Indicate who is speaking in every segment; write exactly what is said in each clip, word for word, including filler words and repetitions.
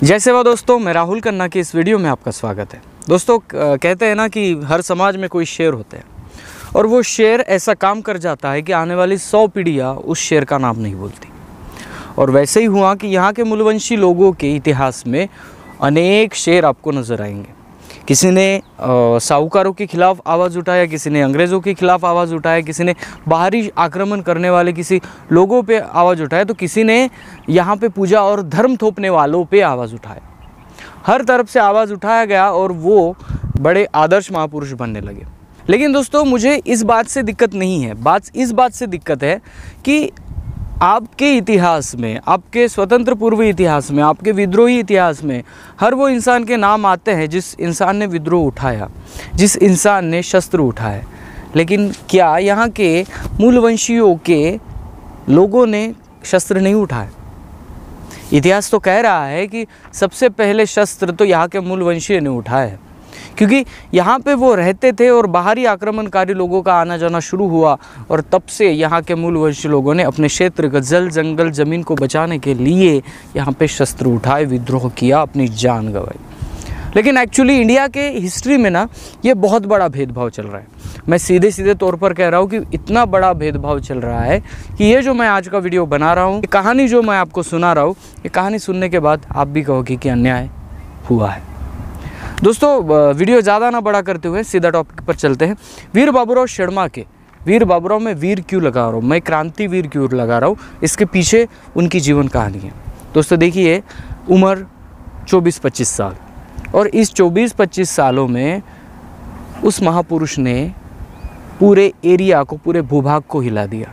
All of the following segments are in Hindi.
Speaker 1: जय सेवा दोस्तों, मैं राहुल खन्ना की इस वीडियो में आपका स्वागत है। दोस्तों, कहते हैं ना कि हर समाज में कोई शेर होते हैं और वो शेर ऐसा काम कर जाता है कि आने वाली सौ पीढ़ियाँ उस शेर का नाम नहीं बोलती। और वैसे ही हुआ कि यहाँ के मूलवंशी लोगों के इतिहास में अनेक शेर आपको नज़र आएंगे। किसी ने साहूकारों के खिलाफ आवाज़ उठाया, किसी ने अंग्रेज़ों के खिलाफ आवाज़ उठाया, किसी ने बाहरी आक्रमण करने वाले किसी लोगों पे आवाज़ उठाया, तो किसी ने यहाँ पे पूजा और धर्म थोपने वालों पे आवाज़ उठाया। हर तरफ से आवाज़ उठाया गया और वो बड़े आदर्श महापुरुष बनने लगे। लेकिन दोस्तों, मुझे इस बात से दिक्कत नहीं है। बात इस बात से दिक्कत है कि आपके इतिहास में, आपके स्वतंत्र पूर्व इतिहास में, आपके विद्रोही इतिहास में हर वो इंसान के नाम आते हैं जिस इंसान ने विद्रोह उठाया, जिस इंसान ने शस्त्र उठाए। लेकिन क्या यहाँ के मूलवंशियों के लोगों ने शस्त्र नहीं उठाए? इतिहास तो कह रहा है कि सबसे पहले शस्त्र तो यहाँ के मूलवंशीय ने उठाए हैं, क्योंकि यहाँ पे वो रहते थे और बाहरी आक्रमणकारी लोगों का आना जाना शुरू हुआ और तब से यहाँ के मूलवंशी लोगों ने अपने क्षेत्र का जल जंगल ज़मीन को बचाने के लिए यहाँ पे शस्त्र उठाए, विद्रोह किया, अपनी जान गंवाई। लेकिन एक्चुअली इंडिया के हिस्ट्री में ना ये बहुत बड़ा भेदभाव चल रहा है। मैं सीधे सीधे तौर पर कह रहा हूँ कि इतना बड़ा भेदभाव चल रहा है कि ये जो मैं आज का वीडियो बना रहा हूँ, ये कहानी जो मैं आपको सुना रहा हूँ, ये कहानी सुनने के बाद आप भी कहोगे कि अन्याय हुआ है। दोस्तों, वीडियो ज़्यादा ना बड़ा करते हुए सीधा टॉपिक पर चलते हैं। वीर बाबूराव शर्मा के, वीर बाबूराव में वीर क्यों लगा रहा हूँ, मैं क्रांतिवीर क्यों लगा रहा हूँ, इसके पीछे उनकी जीवन कहानी है। दोस्तों देखिए, उम्र चौबीस पच्चीस साल, और इस चौबीस पच्चीस सालों में उस महापुरुष ने पूरे एरिया को, पूरे भूभाग को हिला दिया।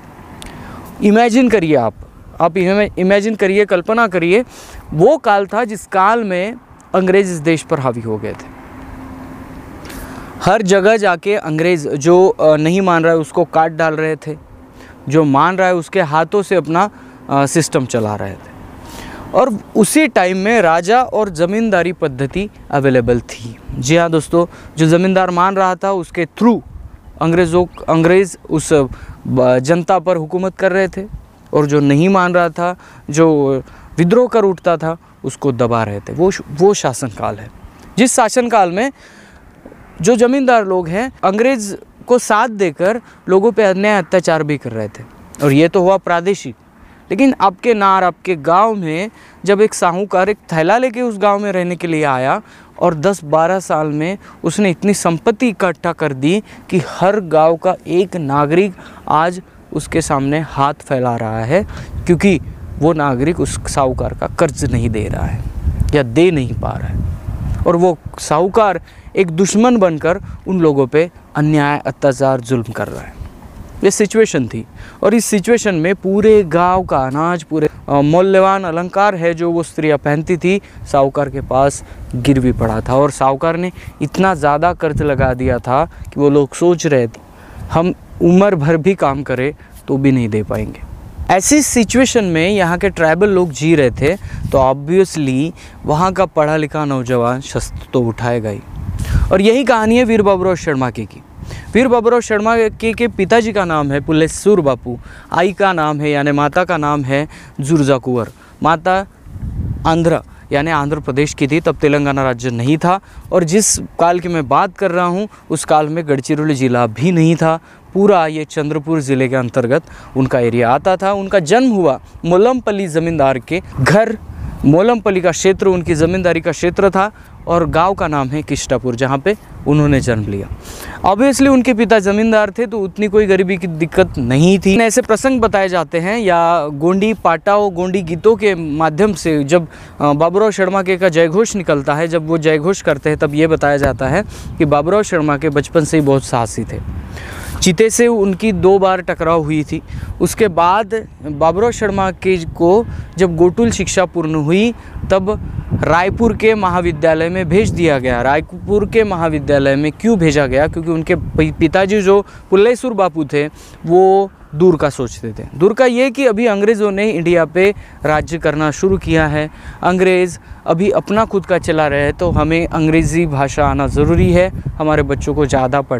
Speaker 1: इमेजिन करिए, आप आप इमेजिन करिए, कल्पना करिए, वो काल था जिस काल में अंग्रेज़ इस देश पर हावी हो गए थे। हर जगह जाके अंग्रेज़ जो नहीं मान रहा है उसको काट डाल रहे थे, जो मान रहा है उसके हाथों से अपना सिस्टम चला रहे थे। और उसी टाइम में राजा और ज़मींदारी पद्धति अवेलेबल थी। जी हाँ दोस्तों, जो ज़मींदार मान रहा था उसके थ्रू अंग्रेज़ों अंग्रेज़ उस जनता पर हुकूमत कर रहे थे, और जो नहीं मान रहा था, जो विद्रोह कर उठता था, उसको दबा रहे थे। वो वो शासनकाल है जिस शासनकाल में जो ज़मींदार लोग हैं अंग्रेज़ को साथ देकर लोगों पे अन्याय अत्याचार भी कर रहे थे। और ये तो हुआ प्रादेशिक। लेकिन आपके नार, आपके गांव में जब एक साहूकार एक थैला लेके उस गांव में रहने के लिए आया और दस बारह साल में उसने इतनी संपत्ति इकट्ठा कर दी कि हर गांव का एक नागरिक आज उसके सामने हाथ फैला रहा है, क्योंकि वो नागरिक उस साहूकार का कर्ज नहीं दे रहा है या दे नहीं पा रहा है। और वो साहूकार एक दुश्मन बनकर उन लोगों पे अन्याय, अत्याचार, जुल्म कर रहा है। ये सिचुएशन थी। और इस सिचुएशन में पूरे गांव का अनाज, पूरे मूल्यवान अलंकार है जो वो स्त्रियां पहनती थी, साहूकार के पास गिरवी पड़ा था। और साहूकार ने इतना ज़्यादा कर्ज लगा दिया था कि वो लोग सोच रहे थे हम उम्र भर भी काम करें तो भी नहीं दे पाएंगे। ऐसी सिचुएशन में यहाँ के ट्राइबल लोग जी रहे थे, तो ऑब्वियसली वहाँ का पढ़ा लिखा नौजवान शस्त्र तो उठाएगा ही। और यही कहानी है वीर बाबूराव शर्मा के की। वीर बाबूराव शर्मा के के पिताजी का नाम है पुलेसुर बापू, आई का नाम है यानी माता का नाम है जुर्जा कुंवर। माता आंध्र यानी आंध्र प्रदेश की थी, तब तेलंगाना राज्य नहीं था। और जिस काल की मैं बात कर रहा हूँ उस काल में गढ़चिरौली ज़िला भी नहीं था। पूरा ये चंद्रपुर ज़िले के अंतर्गत उनका एरिया आता था। उनका जन्म हुआ मोलमपल्ली ज़मींदार के घर, मोलमपल्ली का क्षेत्र उनकी ज़मींदारी का क्षेत्र था, और गांव का नाम है किष्टापुर, जहां पे उन्होंने जन्म लिया। ऑब्वियसली उनके पिता ज़मींदार थे, तो उतनी कोई गरीबी की दिक्कत नहीं थी। ऐसे प्रसंग बताए जाते हैं या गोंडी पाटाओं, गोंडी गीतों के माध्यम से जब बाबूराव शर्मा के का जयघोष निकलता है, जब वो जयघोष करते हैं, तब ये बताया जाता है कि बाबूराव शर्मा के बचपन से ही बहुत साहसी थे। चीते से उनकी दो बार टकराव हुई थी। उसके बाद बाबूराव शर्मा के को जब गोटुल शिक्षा पूर्ण हुई तब रायपुर के महाविद्यालय में भेज दिया गया। रायपुर के महाविद्यालय में क्यों भेजा गया? क्योंकि उनके पिताजी जो पुलेसुर बापू थे वो दूर का सोचते थे। दूर का ये कि अभी अंग्रेज़ों ने इंडिया पे राज्य करना शुरू किया है, अंग्रेज़ अभी अपना खुद का चला रहे हैं, तो हमें अंग्रेज़ी भाषा आना ज़रूरी है, हमारे बच्चों को ज़्यादा पढ़ना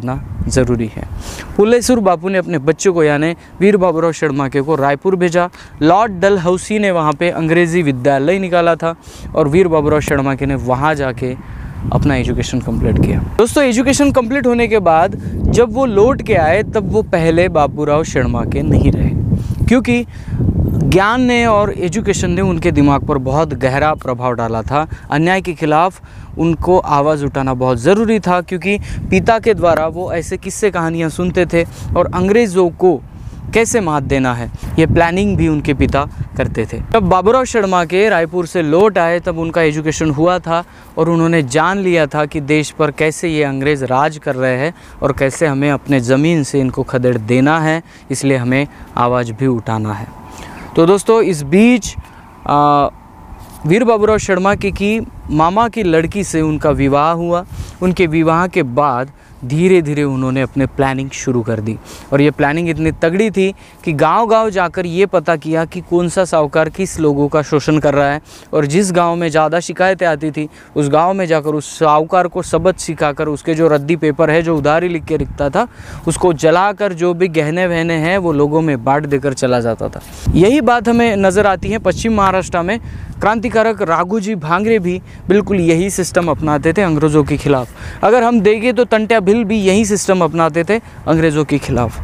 Speaker 1: ज़रूरी है। फुलेसुर बापू ने अपने बच्चों को यानी वीर बाबूराव शर्मा के को रायपुर भेजा। लॉर्ड डलहौसी ने वहाँ पे अंग्रेज़ी विद्यालय निकाला था और वीर बाबूराव शर्मा के ने वहाँ जाके अपना एजुकेशन कंप्लीट किया। दोस्तों, एजुकेशन कंप्लीट होने के बाद जब वो लौट के आए तब वो पहले बाबूराव शर्मा के नहीं रहे, क्योंकि ज्ञान ने और एजुकेशन ने उनके दिमाग पर बहुत गहरा प्रभाव डाला था। अन्याय के खिलाफ उनको आवाज़ उठाना बहुत ज़रूरी था, क्योंकि पिता के द्वारा वो ऐसे किस्से कहानियाँ सुनते थे और अंग्रेज़ों को कैसे मात देना है ये प्लानिंग भी उनके पिता करते थे। जब बाबूराव शर्मा के रायपुर से लौट आए तब उनका एजुकेशन हुआ था और उन्होंने जान लिया था कि देश पर कैसे ये अंग्रेज़ राज कर रहे हैं और कैसे हमें अपने ज़मीन से इनको खदेड़ देना है, इसलिए हमें आवाज़ भी उठाना है। तो दोस्तों, इस बीच आ, वीर बाबूराव शर्मा के की मामा की लड़की से उनका विवाह हुआ। उनके विवाह के बाद धीरे धीरे उन्होंने अपने प्लानिंग शुरू कर दी और ये प्लानिंग इतनी तगड़ी थी कि गांव-गांव जाकर ये पता किया कि कौन सा साहूकार किस लोगों का शोषण कर रहा है और जिस गांव में ज़्यादा शिकायतें आती थी उस गांव में जाकर उस साहूकार को सबक सिखाकर उसके जो रद्दी पेपर है, जो उधारी लिख के रखता था, उसको जलाकर जो भी गहने वहने हैं वो लोगों में बांट देकर चला जाता था। यही बात हमें नज़र आती है पश्चिम महाराष्ट्र में। क्रांतिकारक राघोजी भांगरे भी बिल्कुल यही सिस्टम अपनाते थे अंग्रेज़ों के खिलाफ। अगर हम देखें तो तंट्या भिल भी यही सिस्टम अपनाते थे अंग्रेज़ों के खिलाफ।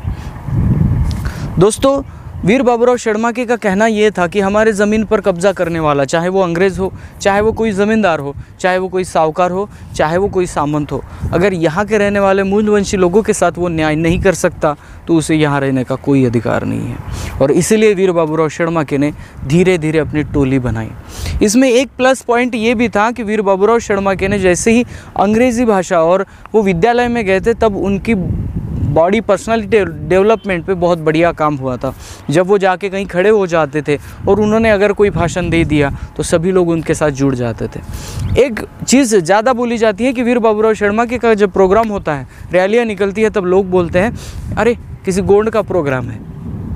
Speaker 1: दोस्तों, वीर बाबूराव शर्मा के का कहना ये था कि हमारे ज़मीन पर कब्ज़ा करने वाला, चाहे वो अंग्रेज़ हो, चाहे वो कोई ज़मींदार हो, चाहे वो कोई साहूकार हो, चाहे वो कोई सामंत हो, अगर यहाँ के रहने वाले मूलवंशी लोगों के साथ वो न्याय नहीं कर सकता तो उसे यहाँ रहने का कोई अधिकार नहीं है। और इसीलिए वीर बाबूराव शर्मा के ने धीरे धीरे अपनी टोली बनाई। इसमें एक प्लस पॉइंट ये भी था कि वीर बाबूराव शर्मा के ने जैसे ही अंग्रेज़ी भाषा और वो विद्यालय में गए थे तब उनकी बॉडी पर्सनालिटी डेवलपमेंट पे बहुत बढ़िया काम हुआ था। जब वो जाके कहीं खड़े हो जाते थे और उन्होंने अगर कोई भाषण दे दिया तो सभी लोग उनके साथ जुड़ जाते थे। एक चीज़ ज़्यादा बोली जाती है कि वीर बाबूराव शर्मा के का जब प्रोग्राम होता है, रैलियाँ निकलती है, तब लोग बोलते हैं अरे किसी गोंड का प्रोग्राम है।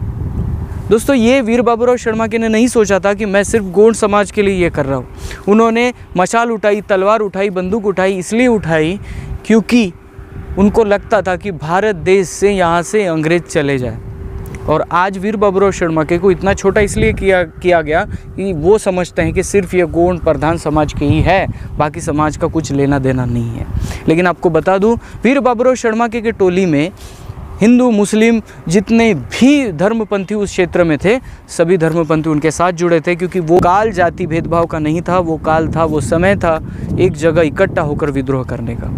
Speaker 1: दोस्तों, ये वीर बाबूराव शर्मा के ने नहीं सोचा था कि मैं सिर्फ गोंड समाज के लिए ये कर रहा हूँ। उन्होंने मशाल उठाई, तलवार उठाई, बंदूक उठाई, इसलिए उठाई क्योंकि उनको लगता था कि भारत देश से यहाँ से अंग्रेज़ चले जाए। और आज वीर बाबूराव शर्मा के को इतना छोटा इसलिए किया किया गया कि वो समझते हैं कि सिर्फ ये गोंड प्रधान समाज के ही है, बाकी समाज का कुछ लेना देना नहीं है। लेकिन आपको बता दूं, वीर बाबूराव शर्मा के, के टोली में हिंदू मुस्लिम जितने भी धर्मपंथी उस क्षेत्र में थे, सभी धर्मपंथी उनके साथ जुड़े थे, क्योंकि वो काल जाति भेदभाव का नहीं था, वो काल था, वो समय था एक जगह इकट्ठा होकर विद्रोह करने का।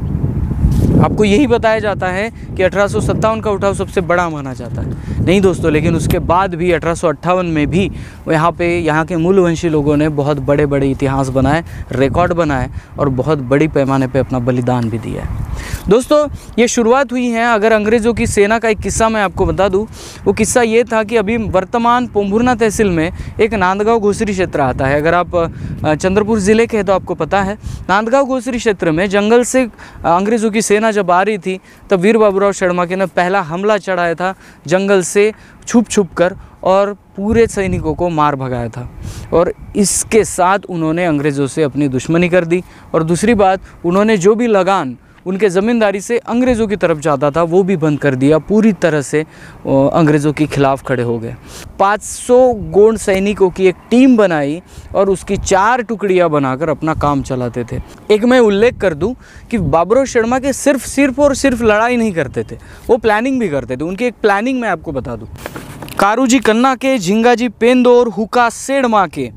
Speaker 1: आपको यही बताया जाता है कि अठारह सौ सत्तावन का उठाव सबसे बड़ा माना जाता है। नहीं दोस्तों, लेकिन उसके बाद भी अठारह सौ अट्ठावन में भी यहाँ पे यहाँ के मूलवंशी लोगों ने बहुत बड़े बड़े इतिहास बनाए, रिकॉर्ड बनाए और बहुत बड़ी पैमाने पे अपना बलिदान भी दिया है। दोस्तों, ये शुरुआत हुई है, अगर अंग्रेज़ों की सेना का एक किस्सा मैं आपको बता दूं, वो किस्सा ये था कि अभी वर्तमान पोम्भुरना तहसील में एक नांदगांव घोसरी क्षेत्र आता है। अगर आप चंद्रपुर ज़िले के हैं तो आपको पता है, नांदगांव घोसरी क्षेत्र में जंगल से अंग्रेज़ों की सेना जब आ रही थी तब वीर बाबूराव शर्मा के ने पहला हमला चढ़ाया था जंगल से छुप छुप कर और पूरे सैनिकों को मार भगाया था। और इसके साथ उन्होंने अंग्रेज़ों से अपनी दुश्मनी कर दी। और दूसरी बात, उन्होंने जो भी लगान उनके ज़मींदारी से अंग्रेज़ों की तरफ जाता था वो भी बंद कर दिया। पूरी तरह से अंग्रेज़ों के खिलाफ खड़े हो गए। पाँच सौ गोंड सैनिकों की एक टीम बनाई और उसकी चार टुकड़ियां बनाकर अपना काम चलाते थे। एक मैं उल्लेख कर दूं कि बाबूराव शर्मा के सिर्फ सिर्फ और सिर्फ लड़ाई नहीं करते थे, वो प्लानिंग भी करते थे। उनकी एक प्लानिंग मैं आपको बता दूँ, कारूजी कन्ना के, झिंगाजी पेंदो और हुका सेडमा के,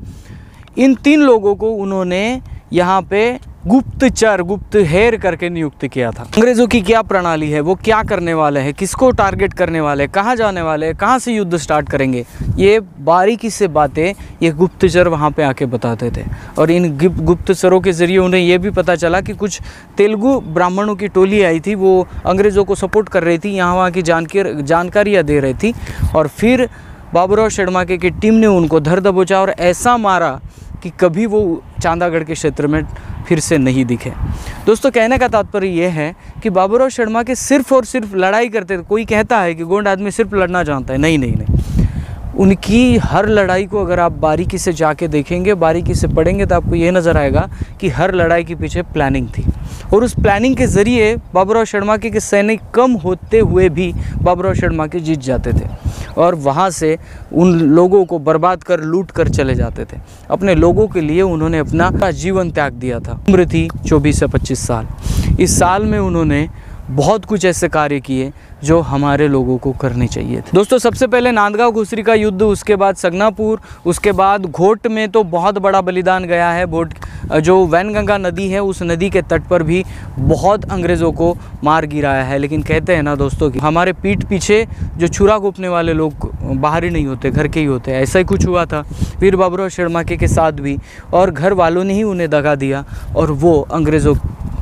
Speaker 1: इन तीन लोगों को उन्होंने यहाँ पे गुप्तचर गुप्तहेर करके नियुक्त किया था। अंग्रेज़ों की क्या प्रणाली है, वो क्या करने वाले हैं, किसको टारगेट करने वाले हैं, कहाँ जाने वाले हैं, कहाँ से युद्ध स्टार्ट करेंगे, ये बारीकी से बातें ये गुप्तचर वहाँ पे आके बताते थे। और इन गुप्तचरों के ज़रिए उन्हें ये भी पता चला कि कुछ तेलुगु ब्राह्मणों की टोली आई थी, वो अंग्रेज़ों को सपोर्ट कर रही थी, यहाँ वहाँ की जानकारी जानकारियाँ दे रही थी। और फिर बाबूराव शर्मा के की टीम ने उनको धर दबोचा और ऐसा मारा कि कभी वो चांदागढ़ के क्षेत्र में फिर से नहीं दिखे। दोस्तों, कहने का तात्पर्य यह है कि बाबूराव शर्मा के सिर्फ और सिर्फ लड़ाई करते थे। कोई कहता है कि गोंड आदमी सिर्फ लड़ना जानता है, नहीं नहीं नहीं, उनकी हर लड़ाई को अगर आप बारीकी से जाके देखेंगे, बारीकी से पढ़ेंगे तो आपको ये नज़र आएगा कि हर लड़ाई के पीछे प्लानिंग थी। और उस प्लानिंग के ज़रिए बाबूराव शर्माके के सैनिक कम होते हुए भी बाबूराव शर्माके जीत जाते थे और वहाँ से उन लोगों को बर्बाद कर लूट कर चले जाते थे। अपने लोगों के लिए उन्होंने अपना जीवन त्याग दिया था। उम्र थी चौबीस से पच्चीस साल। इस साल में उन्होंने बहुत कुछ ऐसे कार्य किए जो हमारे लोगों को करने चाहिए थे। दोस्तों, सबसे पहले नांदगांव घुसरी का युद्ध, उसके बाद सगनापुर, उसके बाद घोट में तो बहुत बड़ा बलिदान गया है। घोट जो वैनगंगा नदी है, उस नदी के तट पर भी बहुत अंग्रेज़ों को मार गिराया है। लेकिन कहते हैं ना दोस्तों कि हमारे पीठ पीछे जो छुरा घोंपने वाले लोग बाहर ही नहीं होते, घर के ही होते हैं। ऐसा ही कुछ हुआ था वीर बाबूराव शर्माके के साथ भी, और घर वालों ने ही उन्हें दगा दिया और वो अंग्रेज़ों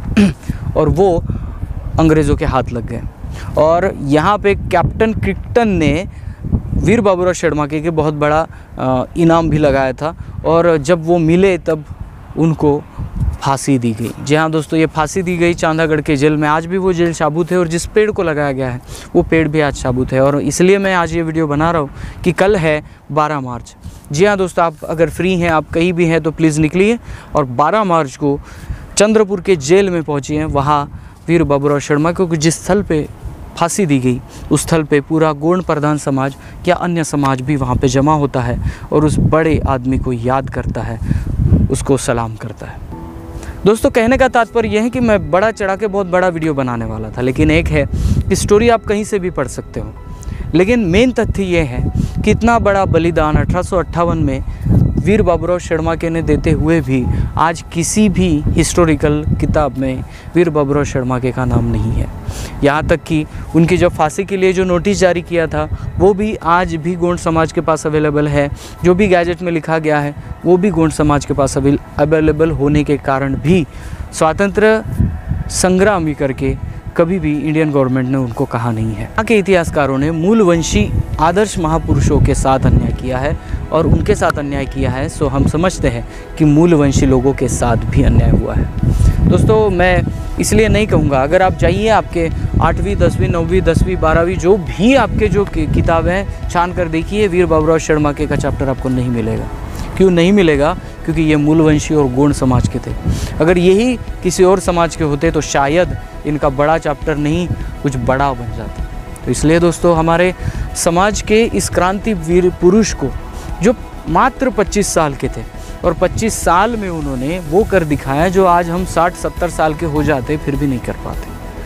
Speaker 1: और वो अंग्रेज़ों के हाथ लग गए। और यहाँ पे कैप्टन क्रिक्टन ने वीर बाबूराव शर्माके के बहुत बड़ा इनाम भी लगाया था, और जब वो मिले तब उनको फांसी दी गई। जी हाँ दोस्तों, ये फांसी दी गई चांदागढ़ के जेल में। आज भी वो जेल शाबूत है और जिस पेड़ को लगाया गया है वो पेड़ भी आज शाबूत है। और इसलिए मैं आज ये वीडियो बना रहा हूँ कि कल है बारह मार्च। जी हाँ दोस्तों, आप अगर फ्री हैं, आप कहीं भी हैं तो प्लीज़ निकलिए और बारह मार्च को चंद्रपुर के जेल में पहुँचिए। वहाँ वीर बाबूराव शर्माके को जिस स्थल पे फांसी दी गई, उस स्थल पे पूरा गोंड प्रधान समाज या अन्य समाज भी वहाँ पे जमा होता है और उस बड़े आदमी को याद करता है, उसको सलाम करता है। दोस्तों, कहने का तात्पर्य यह है कि मैं बड़ा चढ़ा के बहुत बड़ा वीडियो बनाने वाला था, लेकिन एक है कि स्टोरी आप कहीं से भी पढ़ सकते हो, लेकिन मेन तथ्य ये है कि इतना बड़ा बलिदान अठारह सौ अट्ठावन में वीर बाबूराव शर्माके ने देते हुए भी आज किसी भी हिस्टोरिकल किताब में वीर बाबूराव शर्माके का नाम नहीं है। यहाँ तक कि उनकी जब फांसी के लिए जो नोटिस जारी किया था वो भी आज भी गोंड समाज के पास अवेलेबल है। जो भी गैजेट में लिखा गया है वो भी गोंड समाज के पास अवेलेबल होने के कारण भी स्वातंत्र संग्राम भी करके कभी भी इंडियन गवर्नमेंट ने उनको कहा नहीं है। यहाँ के इतिहासकारों ने मूलवंशी आदर्श महापुरुषों के साथ अन्याय किया है और उनके साथ अन्याय किया है, सो हम समझते हैं कि मूलवंशी लोगों के साथ भी अन्याय हुआ है। दोस्तों, मैं इसलिए नहीं कहूँगा, अगर आप जाइए आपके आठवीं दसवीं नौवीं दसवीं बारहवीं जो भी आपके जो किताबें हैं छान कर देखिए, वीर बाबूराव शर्माके का चैप्टर आपको नहीं मिलेगा। क्यों नहीं मिलेगा? क्योंकि ये मूलवंशी और गोंड समाज के थे। अगर यही किसी और समाज के होते तो शायद इनका बड़ा चैप्टर नहीं कुछ बड़ा बन जाता। तो इसलिए दोस्तों, हमारे समाज के इस क्रांतिवीर पुरुष को जो मात्र पच्चीस साल के थे और पच्चीस साल में उन्होंने वो कर दिखाया जो आज हम साठ सत्तर साल के हो जाते फिर भी नहीं कर पाते।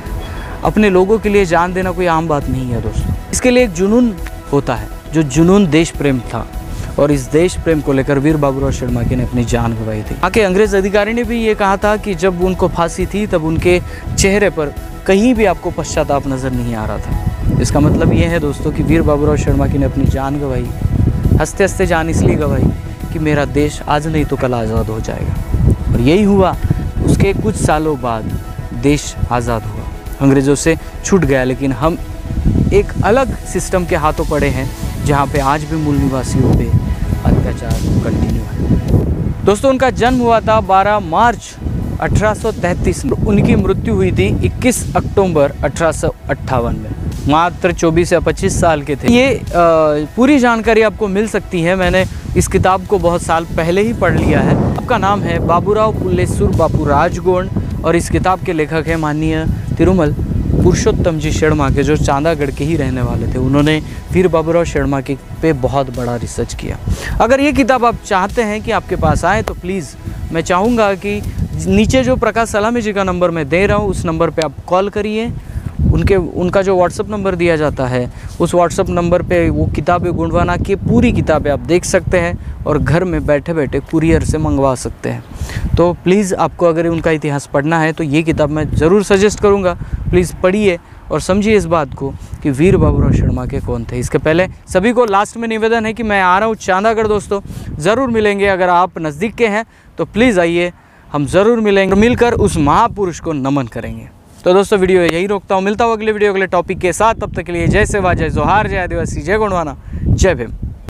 Speaker 1: अपने लोगों के लिए जान देना कोई आम बात नहीं है दोस्तों। इसके लिए एक जुनून होता है, जो जुनून देश प्रेम था, और इस देश प्रेम को लेकर वीर बाबूराव शर्माके ने अपनी जान गंवाई थी। आके अंग्रेज अधिकारी ने भी ये कहा था कि जब उनको फांसी थी तब उनके चेहरे पर कहीं भी आपको पश्चाताप नज़र नहीं आ रहा था। इसका मतलब ये है दोस्तों कि वीर बाबूराव शर्माके ने अपनी जान गंवाई, हंसते हंसते जान इसलिए गंवाई कि मेरा देश आज नहीं तो कल आज़ाद हो जाएगा। और यही हुआ। उसके कुछ सालों बाद देश आज़ाद हुआ, अंग्रेज़ों से छूट गया, लेकिन हम एक अलग सिस्टम के हाथों पड़े हैं जहाँ पे आज भी मूल निवासियों पे अत्याचार कंटिन्यू है। दोस्तों, उनका जन्म हुआ था बारह मार्च अठारह सौ तैंतीस में। उनकी मृत्यु हुई थी इक्कीस अक्टूबर अठारह सौ अट्ठावन में। मात्र चौबीस या पच्चीस साल के थे। ये आ, पूरी जानकारी आपको मिल सकती है, मैंने इस किताब को बहुत साल पहले ही पढ़ लिया है। आपका नाम है बाबूराव पुल्लेसुर बापू राजगोंड और इस किताब के लेखक हैं माननीय तिरुमल पुरुषोत्तम जी शर्माके, जो चांदागढ़ के ही रहने वाले थे। उन्होंने वीर बाबूराव शर्माके पे बहुत बड़ा रिसर्च किया। अगर ये किताब आप चाहते हैं कि आपके पास आए तो प्लीज़ मैं चाहूँगा कि नीचे जो प्रकाश सलामी जी का नंबर मैं दे रहा हूँ उस नंबर पे आप कॉल करिए। उनके उनका जो व्हाट्सअप नंबर दिया जाता है उस व्हाट्सअप नंबर पे वो किताबें गुणवाना की पूरी किताबें आप देख सकते हैं और घर में बैठे बैठे कुरियर से मंगवा सकते हैं। तो प्लीज़ आपको अगर उनका इतिहास पढ़ना है तो ये किताब मैं ज़रूर सजेस्ट करूँगा। प्लीज़ पढ़िए और समझिए इस बात को कि वीर बाबूराव शर्माके कौन थे। इसके पहले सभी को लास्ट में निवेदन है कि मैं आ रहा हूँ चांदागढ़ दोस्तों, ज़रूर मिलेंगे। अगर आप नज़दीक के हैं तो प्लीज़ आइए, हम ज़रूर मिलेंगे, मिलकर उस महापुरुष को नमन करेंगे। तो दोस्तों, वीडियो यही रोकता हूँ, मिलता हूँ अगले वीडियो अगले टॉपिक के साथ। तब तक के लिए जय सेवा, जय जोहार, जय आदिवासी, जय गोंडवाना, जय भीम।